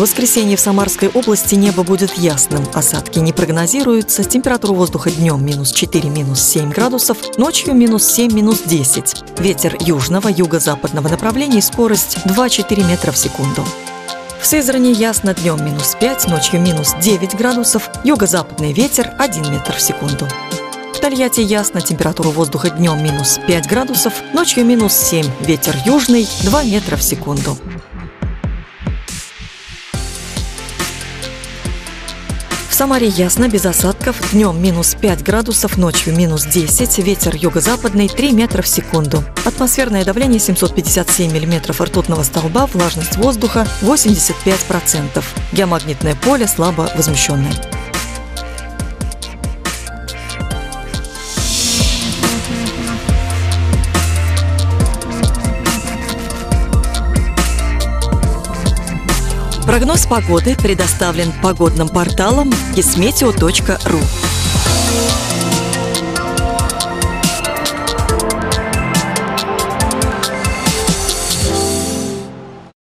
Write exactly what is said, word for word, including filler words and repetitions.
воскресенье в Самарской области небо будет ясным, осадки не прогнозируются, температура воздуха днем минус четыре, минус семь градусов, ночью минус семь, минус десять. Ветер южного, юго-западного направления, скорость два-четыре метра в секунду. В Сызрани ясно, днем минус пять, ночью минус девять градусов, юго-западный ветер один метр в секунду. В Тольятти ясно, температура воздуха днем минус пять градусов, ночью минус семь, ветер южный два метра в секунду. В Самаре ясно, без осадков, днем минус пять градусов, ночью минус десять, ветер юго-западный три метра в секунду. Атмосферное давление семьсот пятьдесят семь миллиметров ртутного столба, влажность воздуха восемьдесят пять процентов. Геомагнитное поле слабо возмущенное. Прогноз погоды предоставлен погодным порталом гисметео точка ру.